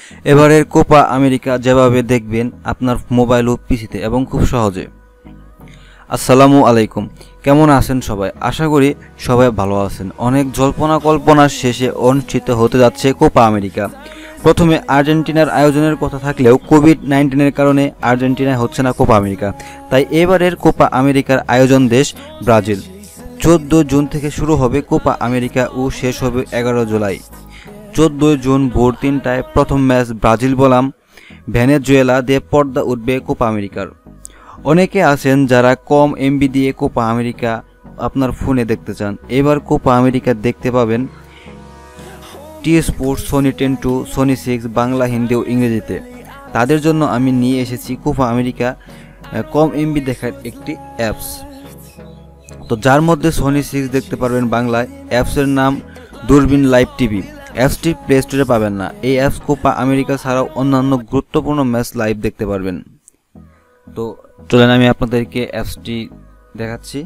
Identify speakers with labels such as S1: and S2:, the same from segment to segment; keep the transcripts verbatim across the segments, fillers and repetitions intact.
S1: এবারের Copa America যেভাবে দেখবেন আপনার মোবাইল ও পিসিতে এবং খুব সহজে। আসসালামু আলাইকুম, কেমন আছেন সবাই? আশা করি সবাই ভালো আছেন। অনেক জল্পনা কল্পনার শেষে অনুষ্ঠিত হতে যাচ্ছে কোপা আমেরিকা। প্রথমে আর্জেন্টিনার আয়োজনের কথা থাকলেও কোভিড নাইন্টিনের কারণে আর্জেন্টিনায় হচ্ছে না কোপা আমেরিকা, তাই এবারের কোপা আমেরিকার আয়োজন দেশ ব্রাজিল। চোদ্দ জুন থেকে শুরু হবে কোপা আমেরিকা ও শেষ হবে এগারো জুলাই। চোদ্দই জুন ভোর তিনটায় প্রথম ম্যাচ ব্রাজিল বনাম ভেনেজুয়েলা দিয়ে পর্দা উঠবে কোপা আমেরিকার। অনেকে আছেন যারা কম এমবি দিয়ে কোপা আমেরিকা আপনার ফোনে দেখতে চান। এবার কোপা আমেরিকা দেখতে পাবেন T Sports, Sony Ten two, Sony Six, Bangla, Hindi ও ইংরেজিতে। তাদের জন্য আমি নিয়ে এসেছি কোপা আমেরিকা কম এমবি দেখার একটি অ্যাপস, তো যার মধ্যে সোনি সিক্স দেখতে পারবেন বাংলায়। অ্যাপসের নাম দূরবীন লাইভ টিভি। অ্যাপসটি প্লে স্টোরে পাবেন না। এই অ্যাপস কোপা আমেরিকা ছাড়াও অন্যান্য গুরুত্বপূর্ণ ম্যাচ লাইভ দেখতে পারবেন। তো চলেন আমি আপনাদেরকে অ্যাপসটি দেখাচ্ছি।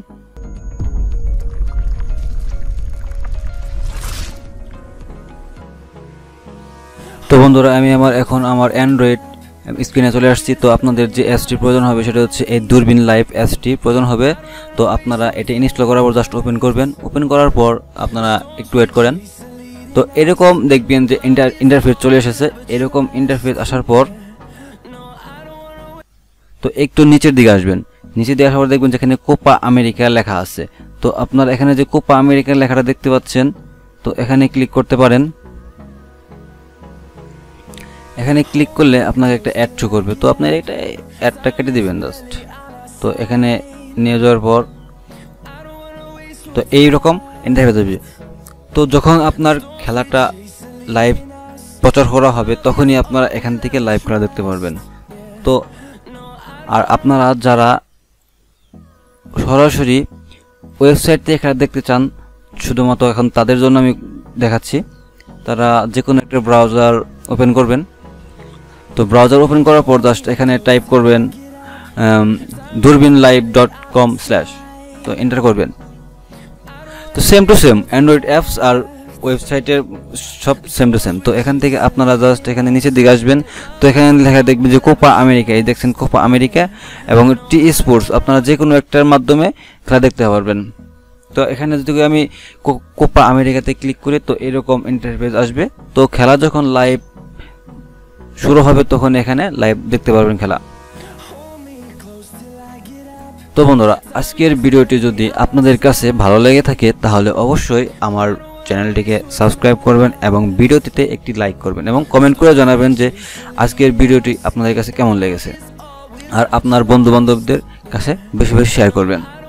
S1: তো বন্ধুরা, আমি আমার এখন আমার অ্যান্ড্রয়েড স্ক্রিনে চলে আসছি। তো আপনাদের যে অ্যাপসটি প্রয়োজন হবে সেটা হচ্ছে এই দূরবীন লাইভ অ্যাপসটি প্রয়োজন হবে। তো আপনারা এটা ইনস্টল করার পর জাস্ট ওপেন করবেন। ওপেন করার পর আপনারা একটু ওয়েট করেন। তো এরকম দেখবেন যে ইন্টার ইন্টারফেস চলে এসেছে। এরকম ইন্টারফেস আসার পর তো একটু নিচের দিকে আসবেন। নিচের দিকে আসার পর দেখবেন যেখানে কোপা আমেরিকা লেখা আছে। তো আপনারা এখানে যে কোপা আমেরিকার লেখাটা দেখতে পাচ্ছেন, তো এখানে ক্লিক করতে পারেন। এখানে ক্লিক করলে আপনাকে একটা অ্যাড শো করবে। তো আপনার এটা অ্যাডটা কেটে দিবেন জাস্ট। তো এখানে নিয়ে যাওয়ার পর তো এইরকম ইন্টারফেস হবে। তো যখন আপনার খেলাটা লাইভ প্রচার করা হবে তখনই আপনারা এখান থেকে লাইভ খেলা দেখতে পারবেন। তো আর আপনারা যারা সরাসরি ওয়েবসাইট থেকে খেলা দেখতে চান, শুধুমাত্র এখন তাদের জন্য আমি দেখাচ্ছি। তারা যে কোনো একটা ব্রাউজার ওপেন করবেন। তো ব্রাউজার ওপেন করার পর জাস্ট এখানে টাইপ করবেন Durbin live dot com slash, তো এন্টার করবেন। তো same to same Android apps আর ওয়েবসাইটের সব সেম টু সেম। তো এখান থেকে আপনারা জাস্ট এখানে নিচের দিকে আসবেন। তো এখানে লেখা দেখবেন যে কোপা আমেরিকা, এই দেখছেন কোপা আমেরিকা এবং টি স্পোর্টস। আপনারা যে কোনো একটার মাধ্যমে খেলা দেখতে পারবেন। তো এখানে যদি আমি কোপা আমেরিকাতে ক্লিক করি তো এরকম ইন্টারফেস আসবে। তো খেলা যখন লাইভ শুরু হবে তখন এখানে লাইভ দেখতে পারবেন খেলা। তো বন্ধুরা, আজকের ভিডিওটি যদি আপনাদের কাছে ভালো লেগে থাকে তাহলে অবশ্যই আমার চ্যানেলটিকে সাবস্ক্রাইব করবেন এবং ভিডিওটিতে একটি লাইক করবেন এবং কমেন্ট করে জানাবেন যে আজকের ভিডিওটি আপনাদের কাছে কেমন লেগেছে। আর আপনার বন্ধু বান্ধবদের কাছে বেশি বেশি শেয়ার করবেন।